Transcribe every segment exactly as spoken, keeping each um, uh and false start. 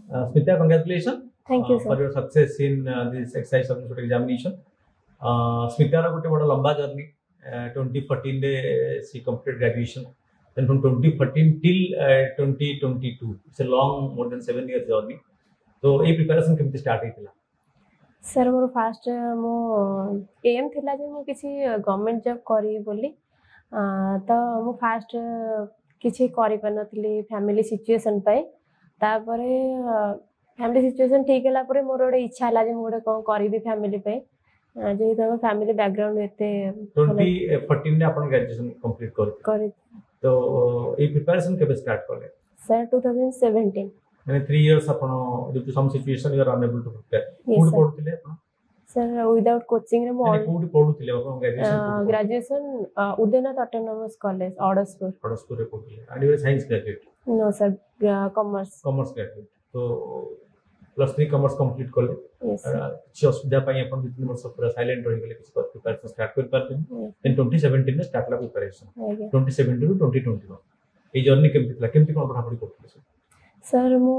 Uh, Smita, congratulations. Thank you, uh, sir. for your success in uh, this Excise substitute examination. Uh, Smita रा गोटे बड़ा लंबा journey. uh, twenty fourteen रे she completed graduation. Then from twenty fourteen till uh, twenty twenty-two, it's a long, more than seven years journey. तो ये preparation केमती start ହେଇଥିଲା? Sir मोर फास्ट मो एम थिला जे मो किसी गवर्नमेंट जॉब करी बोली तो मो फास्ट किसी करि पर नथली फैमिली सिचुएशन पाई तापरे फैमिली सिचुएशन ठीक हैला परे मोर ओडे इच्छा हैला जे मोडे कोन करबी फैमिली पे जे तो फैमिली बैकग्राउंड एते twenty fourteen रे अपन ग्रेजुएशन कंप्लीट कर करी तो ये प्रिपरेशन केबे स्टार्ट करले? सर twenty seventeen माने three years अपन due to some situation you are unable to prepare. कोड पढुतिले अपन? सर विदाउट कोचिंग रे मो कोड पढुतिले अपन graduation? Graduation Udayanath autonomous college Adaspur. Adaspur रे पढुतिले. And you are science graduate? No sir commerce. Commerce graduate. तो प्लस थ्री कॉमर्स कंप्लीट करले. Yes sir. किसी असुविधा पाई अपन दो तीन वर्ष पूरा साइलेंट रहि गेले किसी प्रिपरेशन स्टार्ट कर पारते. देन twenty seventeen में स्टार्ट ला preparation. twenty seventeen to twenty twenty-one ए जर्नी केमती थला? केमती कोन पढा पढी करथले? सर मो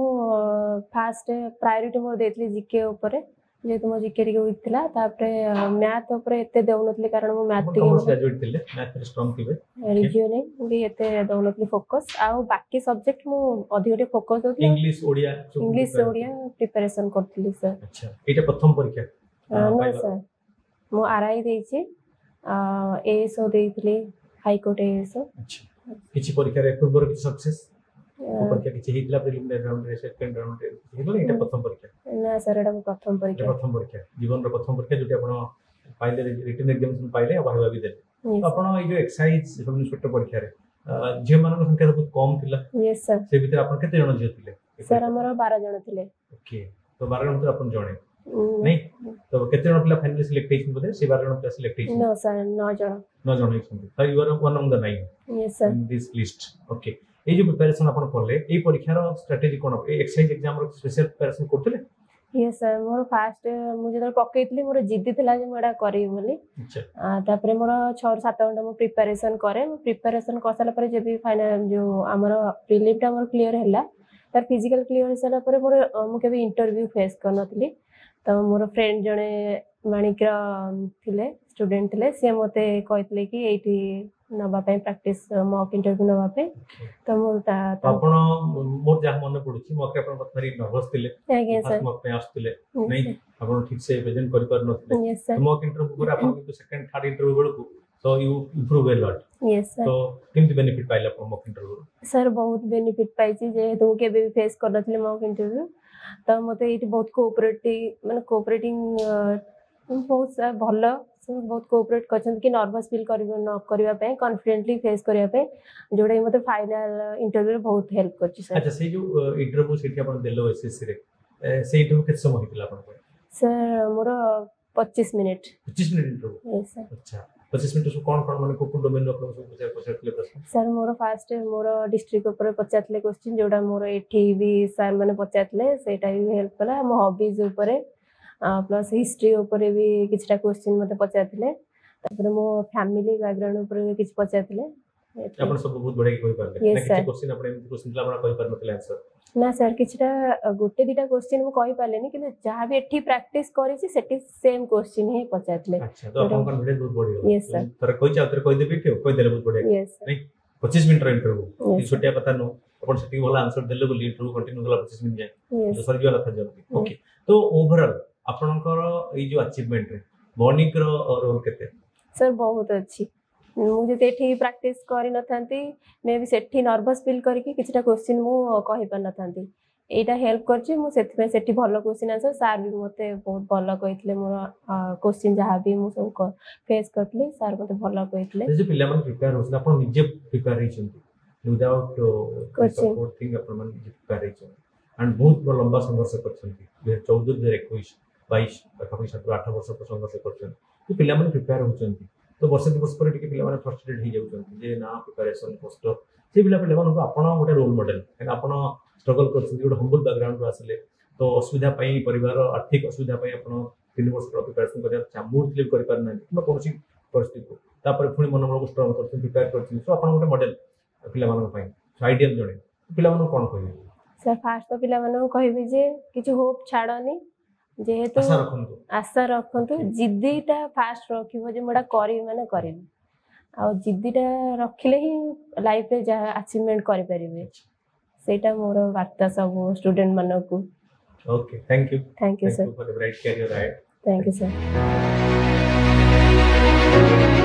फास्ट प्रायोरिटी मोर देथली जीके ऊपर जे तुम जीके टिके वीक थिला तापरे मैथ ऊपर एते देउनथले कारण मो मैथ टिके कॉमर्स ग्रेजुएट थिले मैथ रे स्ट्रांग थिबे रीजनिंग भी एते देउनथले फोकस आ बाकी सब्जेक्ट मो अधिकटे फोकस होथले English Odia English Odia preparation करथली सर. अच्छा एटा प्रथम परीक्षा? नो सर मो आरआई देछि एएसओ देइथली हाई कोर्ट एएसओ. अच्छा किछि परीक्षा रे पूर्व किछि सक्सेस परीक्षा किछि हेतला प्रिलिमिनरी राउंड रे सेकंड राउंड रे हेलो एटा प्रथम परीक्षा? ना सर एटा प्रथम परीक्षा. प्रथम परीक्षा जीवन रो प्रथम परीक्षा जोटी आपण पाइले रिटन एग्जामिनेशन पाइले आ भाबा भी देले. आपण ए जो एक्साइज सब इंस्पेक्टर परीक्षा रे जे मानक संख्या बहुत कम थिला? Yes sir. से भीतर आपण केते जण जे थिले? सर हमर twelve जण थिले. ओके तो twelve जण तो आपण जणे नहीं तो केते जण पिला फाइनली सिलेक्ट हेछन बोले से twelve जण पिला सिलेक्ट हेछन? नो सर nine जण. nine जण हेछन. तो you are one of the nine. Yes sir. In this list. Okay ए जो प्रिपरेशन आपण करले ए परीक्षा रो स्ट्रेटजी कोन ए एक्सरसाइज एग्जाम रो स्पेशल प्रिपरेशन करथले? यस सर मोर फास्ट मु जदर पकेइतली मोर जिद्दी थिला जे मोडा करी बोली. अच्छा तापरे मोर six seven घंटा मु प्रिपरेशन करे. मु प्रिपरेशन करसला परे जे भी फाइनल जो हमर प्रीलिम टा मोर क्लियर हैला तार फिजिकल क्लियर हैसला परे मोर मु केबे इंटरव्यू फेस करनथली. तो मोर फ्रेंड जणे माणिक थिले स्टूडेंट थिले से मते कहितले कि एठी नबा पे प्रैक्टिस मॉक इंटरव्यू नबा पे तो मोर ता आपण मोर जा मन पडुची मॉक अपन पथरी नर्वस थिले आगे सर मॉक पे आस्थिले नहीं आपण ठीक से प्रेजेंट करि पर नथिले. Yes sir. मॉक इंटरव्यू पर आपण तो सेकंड थर्ड इंटरव्यू बेलकु so you improve a lot. Yes sir. तो किंतु बेनिफिट पाइले आपण मॉक इंटरव्यू? सर बहुत बेनिफिट पाइची जे तो केबे भी फेस कर नथिले मॉक इंटरव्यू तो मते एठी बहुत कोऑपरेटिव माने कोऑपरेटिंग बहुत भलो बहुत कोऑपरेट करछन कि नर्वस फील करबो न करबा पे कॉन्फिडेंटली फेस करबा पे जोडे मते फाइनल इंटरव्यू रे बहुत हेल्प करछि सर. अच्छा से जो इंटरव्यू सेठी आपण देलो एसएससी रे से इंटरव्यू केते समय हितला आपण को? सर मोर twenty-five minute. twenty-five minute interview? Yes sir. अच्छा twenty-five मिनिट सो कोन कोन माने कोन डोमेन रो आपण सब पूछा पूछातले प्रश्न? सर मोर फास्ट मोर डिस्ट्रिक्ट ऊपर पचातले क्वेश्चन जोडा मोर एठी भी सर माने पचातले सेटा भी हेल्प कला. मो हॉबीज ऊपर प्लस हिस्ट्री ऊपर भी किछटा क्वेश्चन मते पचातले. तापर मो फैमिली बैकग्राउंड ऊपर भी किछ पचातले. आपण सब बहुत बडे कहि परले ना किछ क्वेश्चन आपण एमति क्वेश्चन ला आपण कहि पर नथले आंसर? ना सर किछटा गोटे दिटा क्वेश्चन मु कहि पालेनी कि जहां भी एठी प्रैक्टिस करि छी सेठी सेम क्वेश्चन ही पचातले. अच्छा तो आपण कॉन्फिडेंस बहुत बडी हो. Yes sir. तर कहि जा तर कहि देबे के कहि देले बहुत बडी. यस नहीं twenty-five मिनिट रो इंटरव्यू ई छोटिया कथा नो आपण सेठी भला आंसर देले बोली इंटरव्यू कंटिन्यू गला twenty-five मिनिट जाय तो सर जो कथा जल्दी. ओके तो ओवरऑल आपनकर ई जो अचीवमेंट रे वनिक रो रोल केते? सर बहुत अच्छी मु जे एठी प्रैक्टिस करि नथांती मे भी सेठी नर्वस फील करके किछटा क्वेश्चन मु कहि पर नथांती एटा हेल्प करछि. मु सेठी में सेठी भलो क्वेश्चन आंसर सर भी मते बहुत भलो कहितले. मोर क्वेश्चन जहा भी मु सब फेस करतले सर मते भलो कहितले. जे पिला मन प्रिपेयर होसन आपण निजे प्रिपेयर रहिछन्ती विदाउट सपोर्टिंग आपण मन निजे प्रिपेयर रहिछन्ती एंड बहुत लंबा संघर्ष करछन्ती. चौदह हजार इक्कीस बाईस पाखापाखि सात आठ वर्ष पर संघर्ष करछन्ती. पिला मन प्रिपेयर होछन्ती तो वर्ष दु वर्ष पर टिके पिला माने फ्रस्ट्रेटेड हो जाउछन्ती जे ना प्रिपरेशन कष्ट से पिला पिला मानको आपण गोटे रोल मॉडल कान आपण स्ट्रगल करछन्ती गोटे हम्बल बैकग्राउंड रो आसले तो असुविधा पई परिवार आर्थिक असुविधा पई आपण तीन वर्ष पर प्रिपरेशन करिया चामूड क्लियर करि पार नै किबा कोनसी परिस्थिति तापर पुणी मन मन को स्ट्रांग करछन्ती प्रिपेयर करछन्ती सो आपण गोटे मॉडल पिला मानको पई आइडियल जणे पिला मानको कोन कहबे? सर फास्ट तो पिला मानू कहबी जे किछु होप छाड़नी जेहेतु आशा रखंतु आशा रखंतु जिद्दीटा फास्ट रखिबो जे मोडा करी माने करिबी आ जिद्दीटा रखिले ही लाइफ रे जा अचीवमेंट करि परिबे सेटा मोर वार्ता सब स्टूडेंट मानकू okay thank you thank you sir for the bright career right thank you sir